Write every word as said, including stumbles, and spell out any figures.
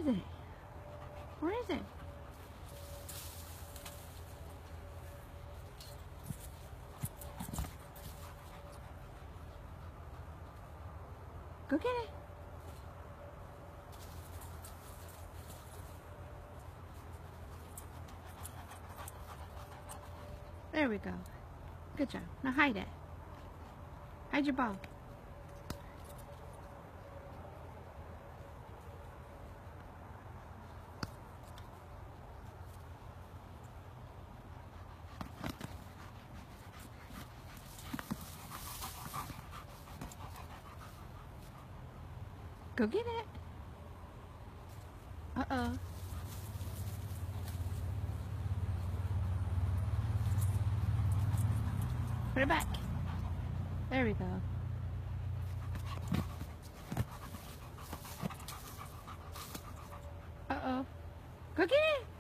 is it? Where is it? Go get it. There we go. Good job. Now hide it. Hide your ball. Go get it. Uh-oh. Put it back. There we go. Uh-oh. Go get it.